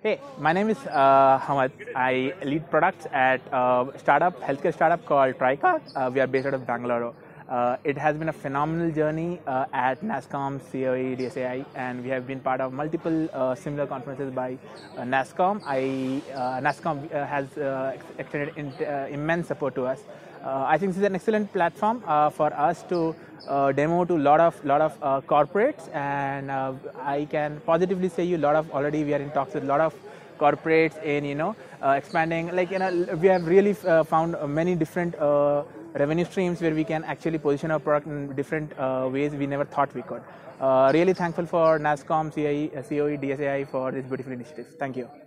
Hey, my name is Hamad. I lead products at a healthcare startup called Tricog. We are based out of Bangalore. It has been a phenomenal journey at NASSCOM, COE, DSAI, and we have been part of multiple similar conferences by NASSCOM. NASSCOM has extended immense support to us. I think this is an excellent platform for us to demo to lot of corporates, and I can positively say you already we are in talks with a lot of corporates in expanding. We have really found many different revenue streams where we can actually position our product in different ways we never thought we could. Really thankful for NASSCOM, COE, DSAI for this beautiful initiative. Thank you.